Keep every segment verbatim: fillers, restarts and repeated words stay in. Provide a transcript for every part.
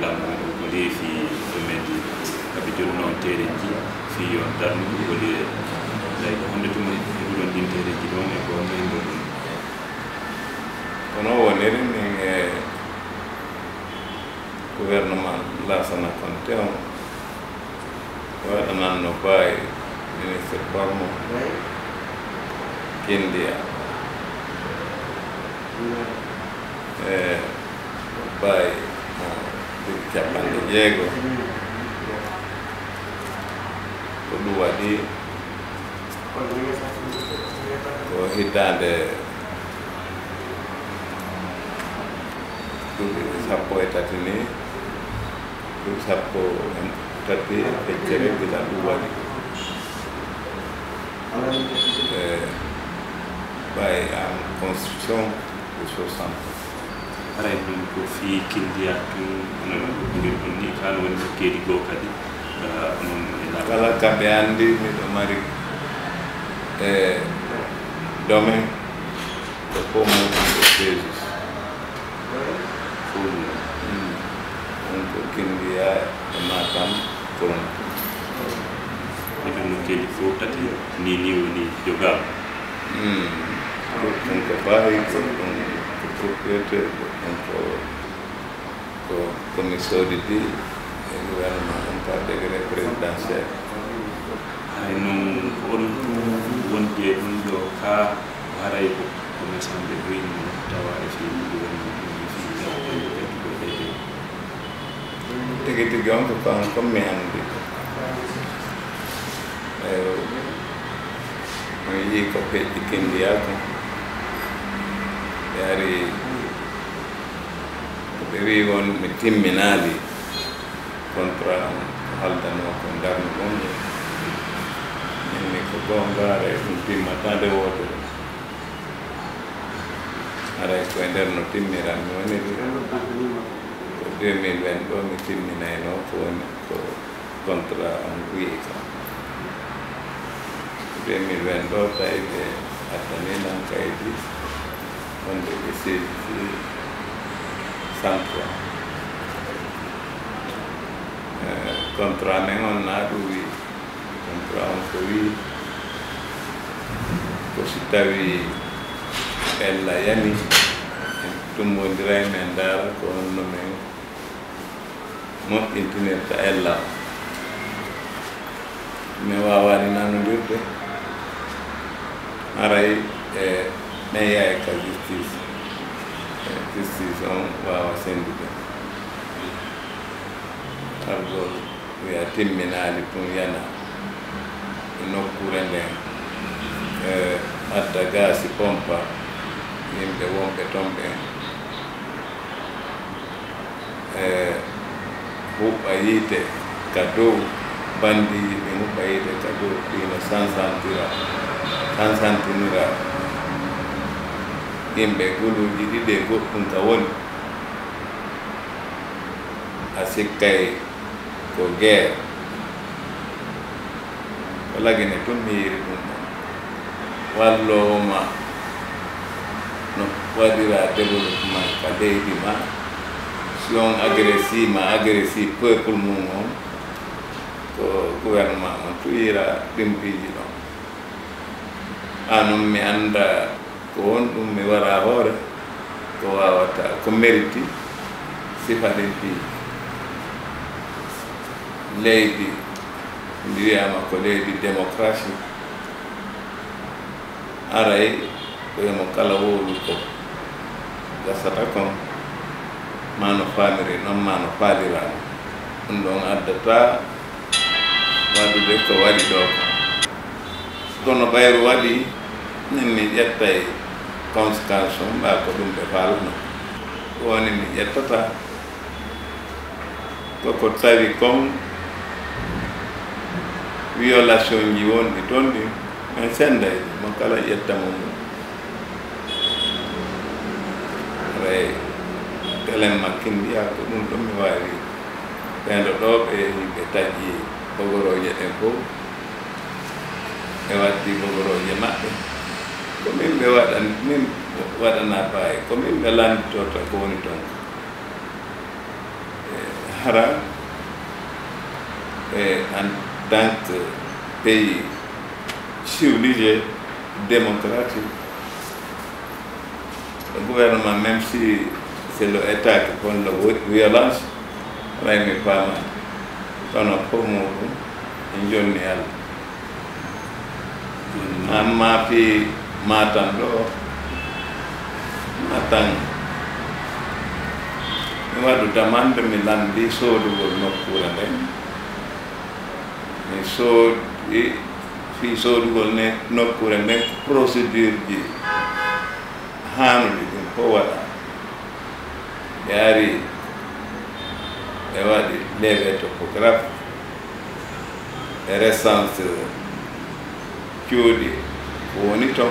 lambu ko leefi to mendi kaɓe jonno tereji fi yon darnude woni lay ko honde tuma ɗon ɗin tereji ɗon e ko men ɗon kono woniri min e gouvernement Lassana Conté on waɗananno baawi ministre Barmo Kindia e baawi mo ɗiɗi capanɗe jeego ko ɗum waɗi ko hiddande duuɓi sappo e tati ni duuɓi sappo e tati e feccere gila ɗum waɗi e ɓawi en constitution de soixante aray ɗum ko fi Kindia tun onon ɗuɗɗirin ɗum ni kala woni ko keedi goo kadi onon kala kamɓe anndi miɗo mari e domaine ko fof muɗum ko présis fof ɗum ko Kindia e Matam koron eɗen no keedi fof tati ni ni woni jogaama ɗum ko baawi ko ɗum ko propriétaire ɗum ko ko komi soodidi e gouvernement on par décret présidentiel hay noon ko onon tum wonde ɗum ɗo ka haray ko commerçant ɓe ɓoyni tawa e fi gouvernement ɗum fi ɓeddugo ɗeɗe tigi tigi on ko kan comme mi anndi mi yii ko peƴƴi Kindia ko ɓe ari ɓe wi won mi timminaali contrat on haldanoo ko ndarno gonɗo minni ko gongaare ɗum timmatande wootere aray koye nder no timmiran mi woni ko deux mille vingt ɗo mi timminaynoo ko woni ko contrat on wii kam deux mille vingt ɗo tawi ɓe addaninan kaydi wonde ɓe seedi centre contrat men on naa ɗum wii contrat on ko wii ko si tawi ella yani tummodira e men ndaara ko honno men moƴƴintinirta ella mi waawani nanodirde aray e men yaye ka justice justice on waawa senndude argol wiya timminaali ɗum yana e nokkure nden e adda gaasi pompa yimɓe wonɓe ton ɓen e huɓɓa yiite ka dow bandiji ɓe huɓɓa yiite ka dow ɗino sansantira sansantinira yimɓe guluuji ɗiɗi e goɗɗum ka woni a sikkay ko guerre ko lagine tun mi yiri ɗum ɗon wallowoma no waɗira développement ka leydi ma si on agressi ma agressi peuple mum on ko gouvernement on tuyira ɗimpiji ɗon anum mi annda ko won ɗum mi wara hoore ko wawata ko mériti sifa ɗimpiji leydi ndi wiyama ko leydi démocratie aray koyemo kala wowlu ko gasata kon ma no famiri noon ma no faalirano ɗum ɗon addata waɗude ko waɗi ɗo kono ɓayru waɗi min mi ƴettay conséquence on ɓa ko ɗum ɓe faalno woni mi ƴettata koko tawi comme violation ji wonɗi toon ɗi min senday mo kala ƴettamo mum ray telen makkin mbiya ko ɗum ɗon mi wawi ɓeɗo ɗo ɓe yimɓe taƴƴi bogoroje ɗen fof ɓe waddi bogoroje maɓɓe ko min ɓe waɗan min waɗana baawi ko min ɓe landitota ko woni toon hara et en tant que pays civilisé, démocratique, le gouvernement, même si c'est l'État qui prend la violence, il n'est pas mal. Kono fof muɗum e jonni Allah amma fi Matam ɗo Matam mi waɗu demande mi landi soodugol nokkure nden mi soodi fi soodugol ne nokkure nden procédure ji haanuɗi ɗum fof waɗa ɓe ari ɓe waɗi levé topographe e recense cuuɗi ko woni toon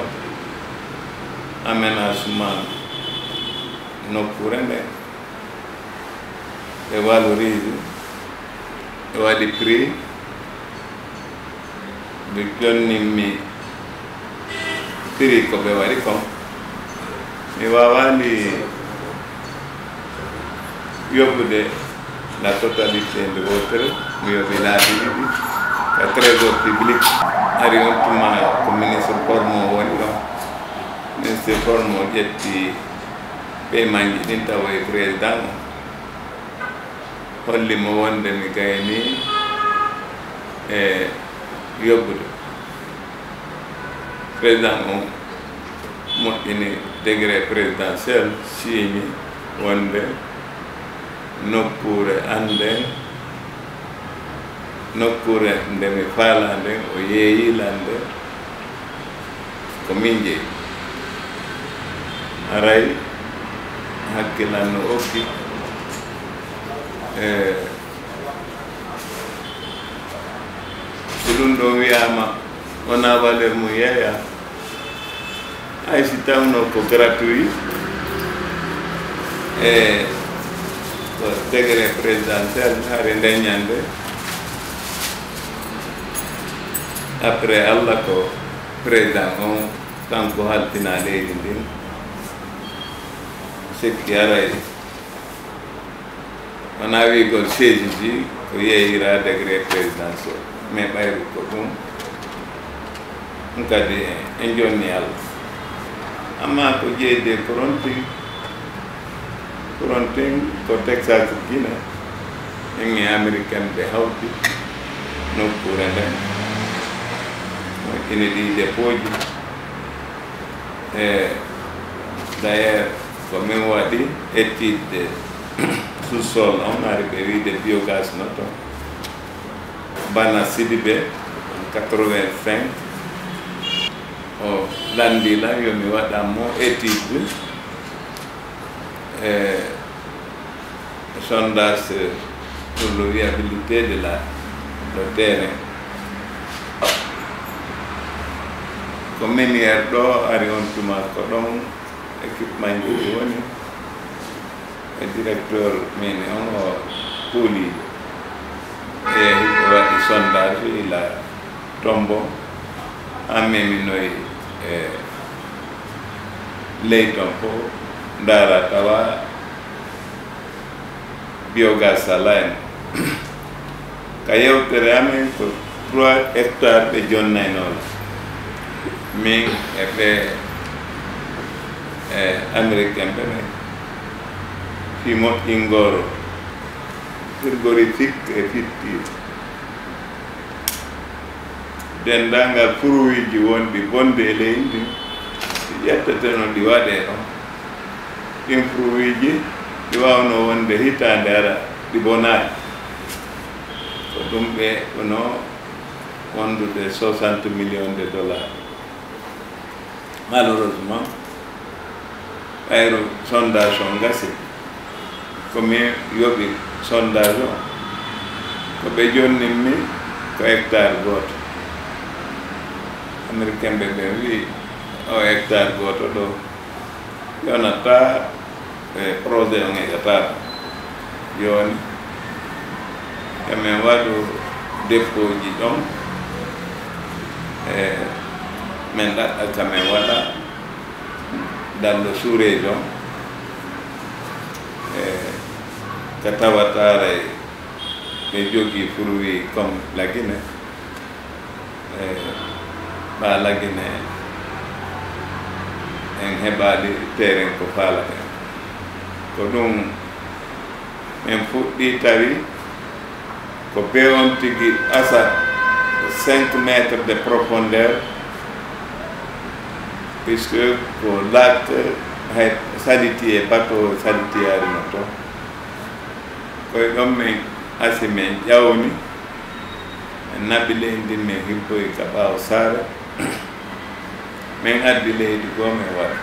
aménagement nokkure nde ɓe valorise ɓe waɗi prix ɓe jonnimmi prix ko ɓe waɗi kon mi wawani yobbude la totalité de votre mi yoɓi laabi ɗiɗi ka trésor public ari on tuma ko ministre formo woni ɗon ministre formo ƴetti paiement ji ɗin tawa e président o hollimo wonde mi gayni e yobbude président o moƴƴini décret présidentiel signe wonde nokkure ande nokkure nde mi faala nden o yeeyilande ko min jeeyi aray hakkilan no okki e so ɗum ɗo wiyama wona valeur mo yeeya hay si tawno ko gratuit e ko décret présidentiel haare ndeññande après Allah ko président on kanko haltina leydi ndin sikki aray wona wigol siége ji ko yeeyira décret présidentiel mais ɓayru ko ɗum ɗum kadi en jonni Allah amma ko jeyde korontin korontin ko Texas Guinée en e américaine ɓe hawti nokkure nden ine ɗi dépôt ji e d' ailleurs ko min waɗi étude sous-sol on ari ɓe wiide biogaz no toon bana Sidibé en quatre-vingt-cinq o landila yomi waɗanmo étude e sondage pour la viabilité de la le terrain ko miniére ɗo ari on tuma ko ɗon équipement ji ɗi woni e directeur mine on o kuuliiɗo e hiɓe waɗi sondage ila tombo an meminoyi e ley ton fof ndaara tawa biogaz ala en ka yewtere amen ko trois hectares ɓe jonnaynoola min e ɓe e américain ɓe ɓe fi moƴƴingoro frigorifique e fittire dendangal fruit ji wonɗi bonde e leydi ɗi ƴettete no ɗi waɗe ɗon ɗin fruit ji ɗi wawno wonde hitande ara ɗi bonayi ko ɗum ɓe wono wondude soixante millions de dollars malheureusement ɓayro sondage o gasi komi yoɓi sondage o ko ɓe jonninmi ko hectare goto américain ɓe ɓe wi o hectare goto ɗo yonata e projet o heƴata joni emin waɗu dépôt ji ɗon e min ɗaɗɗa kamin waɗa dans le sous-région e ko tawatare ɓe jogii fruit comme lagine e ɓa lagine en heɓaali terrain ko faala hen ko ɗum min fuɗɗi tawi ko be on tigi asa cinq métres de profondeur puisque ko lac hay saliti e bateau salitiyaarino toon koye ɗon min asi min ƴawni min naɓi leydi min hippoyi ka ɓaawo saare min addi leydi goo min waɗa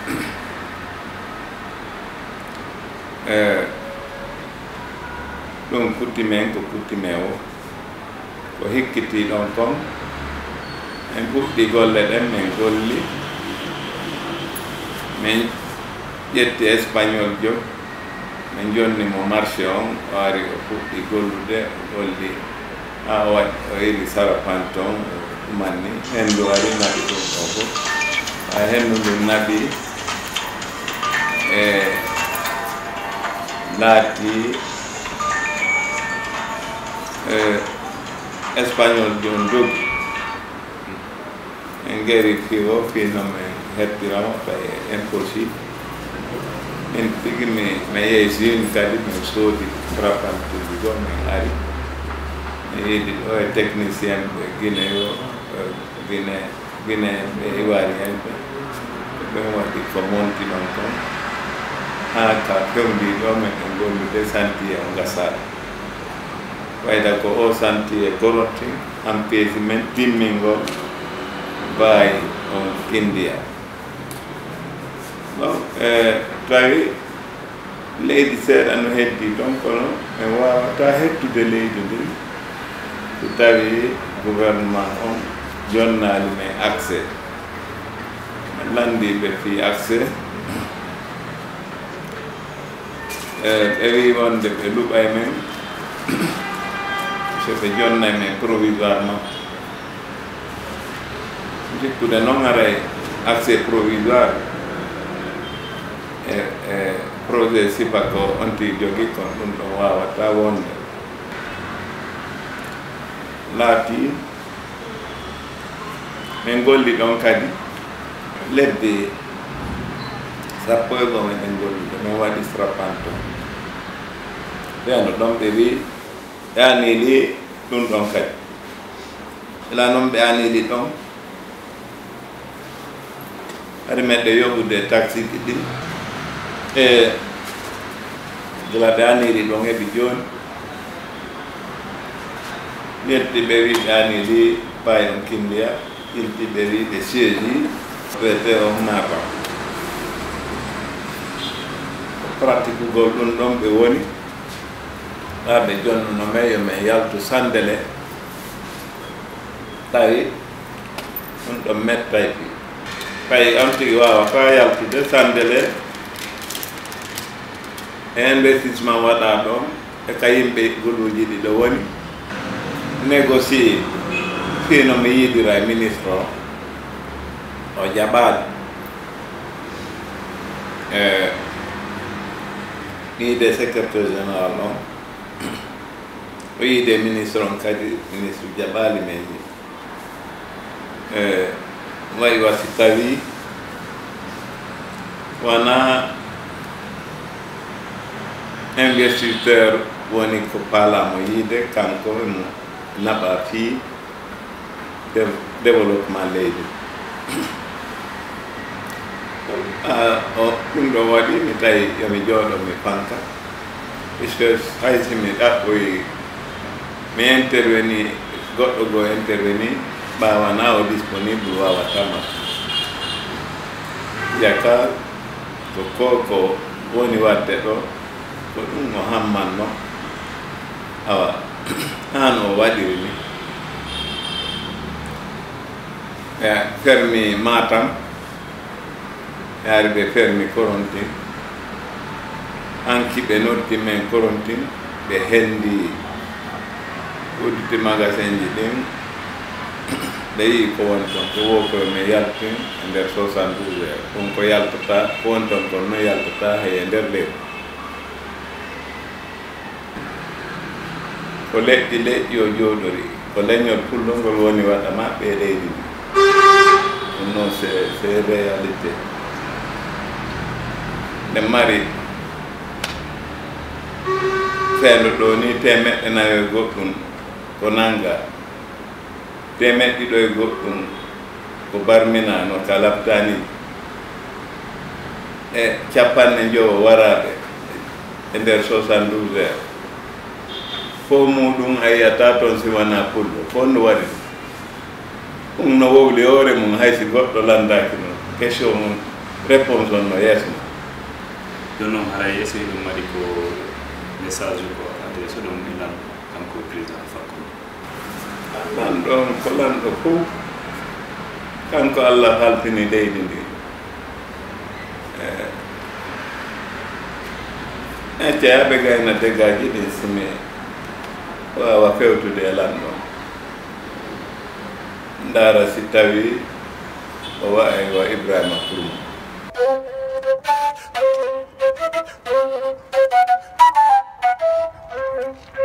ɗum kutti men ko kutti men o ko hikkiti ɗon kon min fuɗɗi golle ɗen min golli min ƴetti espagnol jo min jonni mo marché on o ari o fuɗɗi gollude o golli ha o waɗi o iri sarapanton o ɗumanni henndu ari naɓi ɗum ɗo fof ha henndu ndu naɓi e laati e espagnol jon dogi en gari fi o fino min heɓɓiramo ɓay impossible min tigi mi mi yehi june kadi min soodi trapantuji goo min ari mi yiiɗi ɗo e technicien ɓe guine o guine guine ɓe ivoirien ɓe ɓen waɗi ko monti ɗon kon ha ka fewndi ɗo men en gollude santier o gasaɗo wayda ko o santier korotti han peesi men timmingol baayi on kindiya bon e tawi leydi seeɗa no heddi ɗon kono en wawata hettude leydi ndin so tawi gouvernement on jonnali men accès landiɓe fi accès ɓe wi wonde ɓe luɓay men so ɓe jonnay men provisoirement jikkude noon aray accès provisoire e e projet sipako onti jogi kon ɗum ɗon wawata wonde laati min golli ɗon kadi lebbi sappo e goo meɗen gollude min waɗi strapanto ɓeano ɗon ɓe wi ɓe anili ɗum ɗon kadi ila noon ɓe anili ɗon hari meɗe yoɓude taxi ji ɗin e gila ɓe anili ɗon heɓi joni ƴetti ɓe wi ɓe anili pay on kindiya ilti ɓe wi ɓe siégi wete on naaba pratique ugol ɗum ɗon ɓe woni ha ɓe jonnuno men yo min yaltu sandele tawi ɗum ɗon mettay fi pay on tigi wawata yaltude sandele e investissement waɗa ɗon e ka yimɓe guluji ɗi ɗo woni négocier fino mi yiidira e ministre o o jaɓaali e yiide secrétaire général on o yiide ministre on kadi ministre jaɓaali men ni e wayi wasi tawi wona investisseur woni ko paalamo yiide kanko mo naɓa fii développement leydi o ɗum ɗo waɗi mi tawi yomi jooɗo mi fanka puisque haysi mi ɗaɓɓoyi mi interveni goɗɗo goo interveni ɓawana o disponible wawatama jaka ko ko ko woni wadde ɗo ko ɗum o hammanno awa an o waɗiri ni e fermi Matam yaari ɓe fermi Korontine hanki ɓe noddi men Korontine ɓe hendi udditi magasin ji ɗin ɓe yii ko woni toon ko wo koye mi yaltin e nder soixante-douze heures ɗum ko yaltata ko woni toon kon no yaltata hay e nder leydi ko leƴƴi leƴƴi o jooɗori ko leñol pullongol woni waɗama ɓe leydi ndi ɗum noon c'est c'est réalité nde mari feendo ɗo ni temeɗɗe nayo e goɗɗum ko nanga temeɗɗe ɗiɗo e goɗɗum ko barminano ka laftani e capanɗe jowo waraɓe e nder soixante-douze heures fof muɗum a yiyata toon si wona pullo fof no waɗi ɗum no wowli hoore mum haysi goɗɗo landaki noon question mum réponse on no yeeso mum ɗum noon haray essayi ɗum waɗi ko message ko ade so ɗum ilan kanko président fakko nan ɗon ko lanɗo fof kanko Allah haltini leydi ndi e ceyaɓe gayna degaji ɗin simi wawa fewtude e lanɗo ndara si tawi o wayi wa Ibrahima Kourou Thank you.